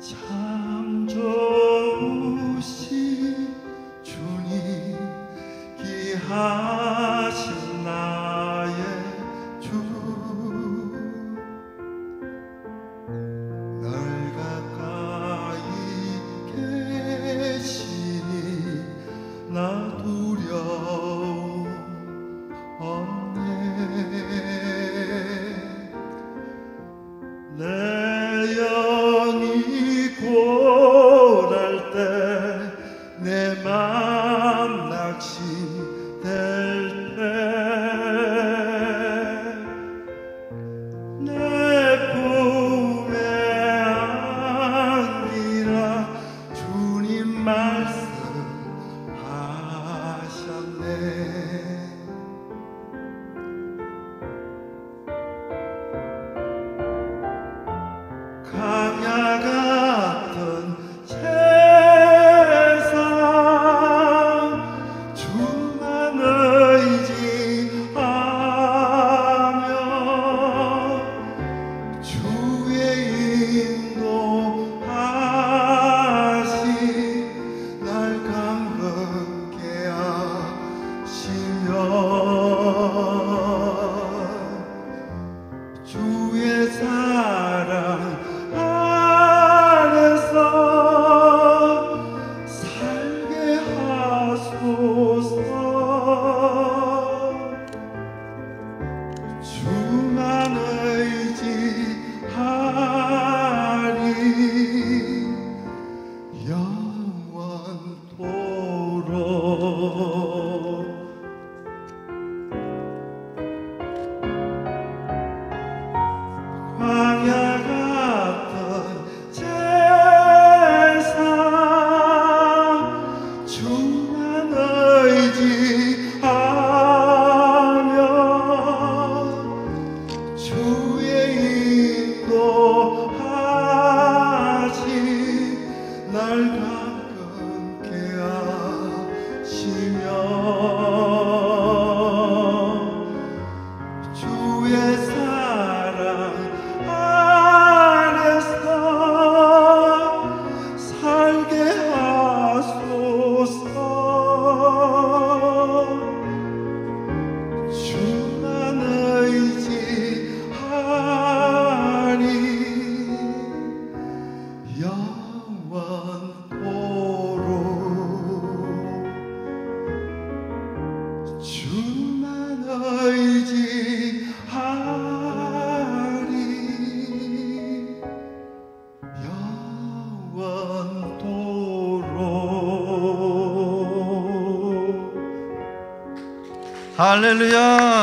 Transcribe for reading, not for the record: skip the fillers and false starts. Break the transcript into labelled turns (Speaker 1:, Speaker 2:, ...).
Speaker 1: 참 좋으신 주님, 귀하신 나의 주, 널 가까이 계시니 나 두려움 없네. 내 영이 고날 때 내 맘 낙심될 때 내 품에 안기라 주님 말씀하셨네. 강야 같은 세상 주만 의지하며 주의 인도하시 날 감격케 하시며 주의 사랑 안에서 살게 하소서. 주만 의지하리 영원토록. 광야 같은 세상 주만 의지하며 주의 인도하시 날 감격케 하시며 주의 사랑 안에서 살게 하소서. 주만 의지하리 영원토록. 주만 의지하리 영원토록. 할렐루야.